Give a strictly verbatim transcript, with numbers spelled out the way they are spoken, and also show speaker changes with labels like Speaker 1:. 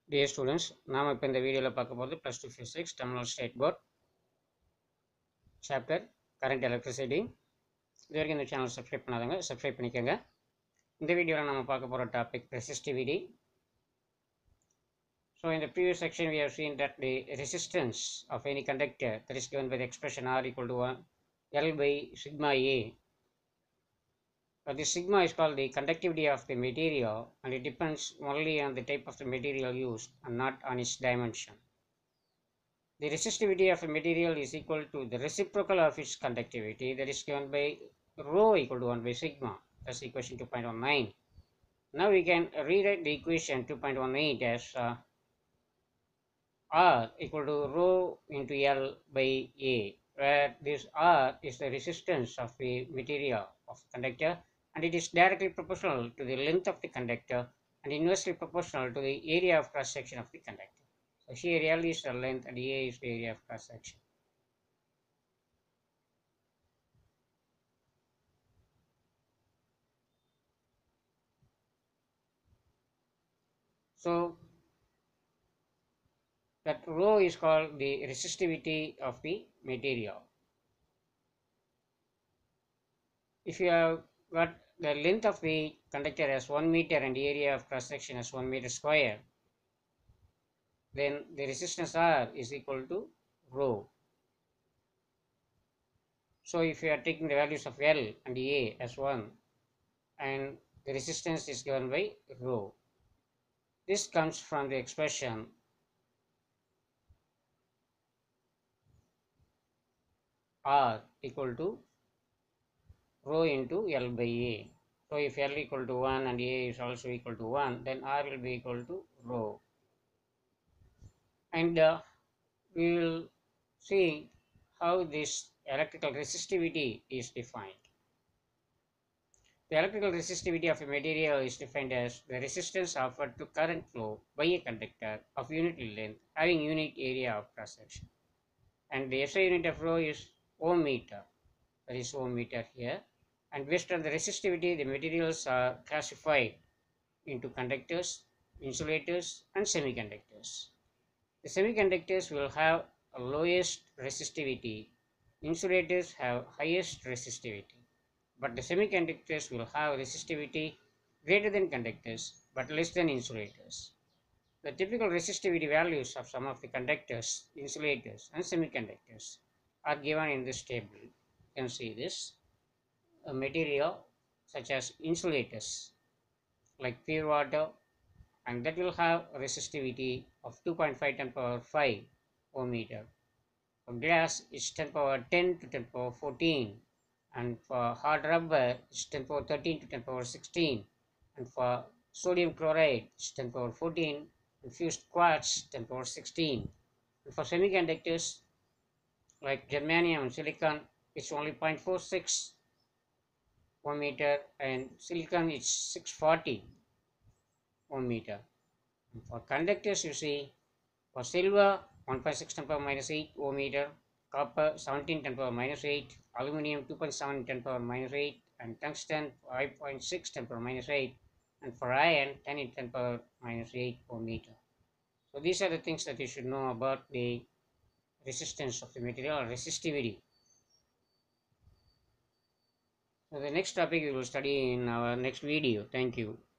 Speaker 1: Dear students, நாம் இப்போ இந்த வீடியோவில் பார்க்க போகிறது plus two physics Tamil Nadu state board chapter current electricity. இது வரைக்கும் இந்த சேனல் சப்ஸ்கிரைப் பண்ணாதவங்க சப்ஸ்கிரைப் பண்ணிக்கோங்க. இந்த வீடியோவில் நம்ம பார்க்க போகிற topic resistivity. So in the previous section we have seen that the resistance of any conductor that is given by the expression R equal to one L by sigma A. So this sigma is called the conductivity of the material, and it depends only on the type of the material used and not on its dimension. The resistivity of a material is equal to the reciprocal of its conductivity, that is given by rho equal to one by sigma. That's equation two point one nine. Now we can rewrite the equation two point one eight as uh, R equal to rho into L by A, where this R is the resistance of the material of the conductor, and it is directly proportional to the length of the conductor and inversely proportional to the area of cross section of the conductor. So here L is the length and A is the area of cross section. So that rho is called the resistivity of the material. If you have got the length of the conductor as one meter and the area of cross section as one meter square, then the resistance R is equal to rho. So if you are taking the values of L and A as one, and the resistance is given by rho. This comes from the expression R equal to rho into L by A. So if L equal to one and A is also equal to one, then R will be equal to rho. And uh, we will see how this electrical resistivity is defined. The electrical resistivity of a material is defined as the resistance offered to current flow by a conductor of unitary length having unique area of cross section. And the S I unit of rho is ohm meter. That is ohm meter here. And based on the resistivity, the materials are classified into conductors, insulators, and semiconductors. The semiconductors will have a lowest resistivity. Insulators have highest resistivity. But the semiconductors will have resistivity greater than conductors but less than insulators. The typical resistivity values of some of the conductors, insulators, and semiconductors are given in this table. You can see this. A material such as insulators like pure water, and that will have a resistivity of two point five ten power five ohm meter. For glass it's ten power ten to ten power fourteen, and for hard rubber it's ten power thirteen to ten power sixteen, and for sodium chloride it's ten power fourteen, and fused quartz ten power sixteen. And for semiconductors like germanium and silicon it's only zero point four six ohm meter, and silicon is six forty ohm meter. And for conductors, you see, for silver one point six ten power minus eight ohm meter, copper seventeen ten power minus eight, aluminum two point seven ten power minus eight, and tungsten five point six ten power minus eight, and for iron ten in ten power minus eight ohm meter. So these are the things that you should know about the resistance of the material, or resistivity. So the next topic we will study in our next video. Thank you.